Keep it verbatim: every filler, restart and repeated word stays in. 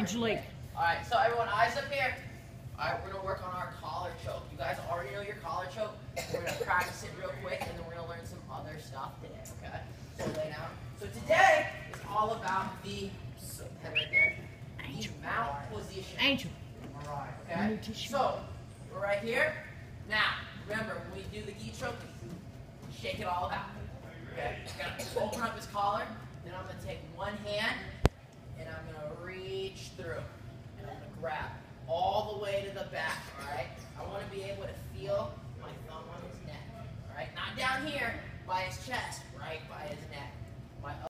Angelique. quick. All right, so everyone, eyes up here. All right, we're gonna work on our collar choke. You guys already know your collar choke. We're gonna practice it real quick, and then we're gonna learn some other stuff today. Okay? So lay down. So today is all about the so head right there. The mount position. Angel. All right. Okay. So we're right here. Now remember, when we do the gi choke, shake it all out. Okay. Gotta open up his collar. Then I'm gonna take one hand and I'm gonna reach through. And I'm gonna grab all the way to the back, all right? I wanna be able to feel my thumb on his neck, all right? Not down here by his chest, right by his neck. My